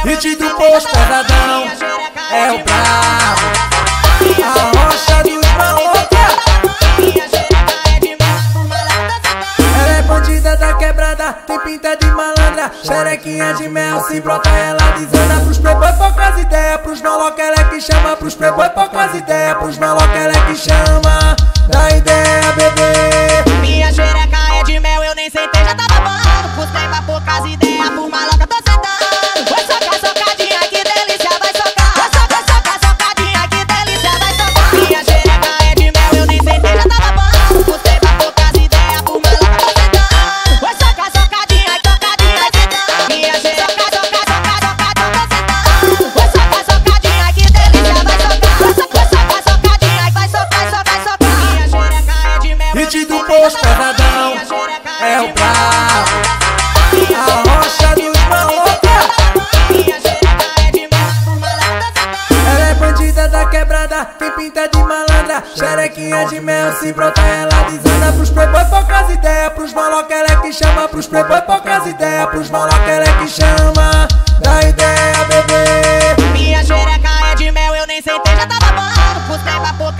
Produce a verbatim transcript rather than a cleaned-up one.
Hit do posto pesadão, é o brabo, a rocha dos malocas. Ela é bandida da quebrada, tem pinta de malandra. Xerequinha de mel, se brota ela desanda. Pros playboy poucas ideias, pros maloca ela é que chama. Pros playboy poucas ideias, pros maloca ela é que chama. Dá ideia, bebê. Minha xereca é de mel, eu nem sentei, já tava babando. Pros playboy poucas ideias, por maloca tô sentando. Vai socar, socadinha, que delícia, vai socar. Vai socar, socar, socadinha, que delícia, vai socar. Minha xereca é de mel, eu nem sentei, já tava babando. Pros playboy poucas ideias, por maloca tô sentando. Vai socar, socadinha, socadinha, que delícia. Minha xereca, socar, socar, socadinha, tô sentando. Vai socar, socadinha, que delícia, vai socar. Vai socar, socadinha, vai socar, socar, socar. Minha xereca é de mel, Hit do posto pesadão, é o brabo, a rocha dos malocas. Ela é bandida da quebrada, tem pinta de malandra. Xerequinha de mel, se brota ela desanda. Pros playboy poucas ideias, pros maloca ela é que chama. Pros playboy poucas ideias, pros maloca ela é que chama. Dá ideia, bebê. Minha xereca é de mel, eu nem sentei, já tava babando. Pros playboy